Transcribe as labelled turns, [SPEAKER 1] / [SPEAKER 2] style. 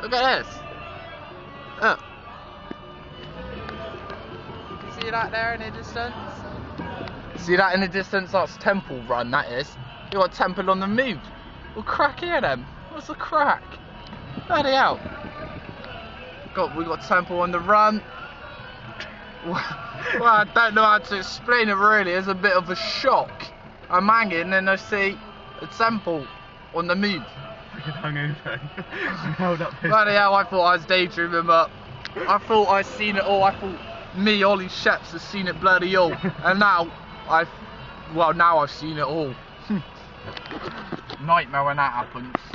[SPEAKER 1] Look at this. Look. You can see that there in the distance? See that in the distance? That's Temple Run, that is. You got Temple on the move. Well, crack here then. What's the crack? Bloody hell. We got Temple on the run. Well, I don't know how to explain it really. It's a bit of a shock. I'm hanging and I see a Temple on the move. Bloody hell, I thought I was daydreaming, but I thought I'd seen it all. I thought me, Ollie Sheps, has seen it bloody all. And now I've seen it all. Nightmare when that happens.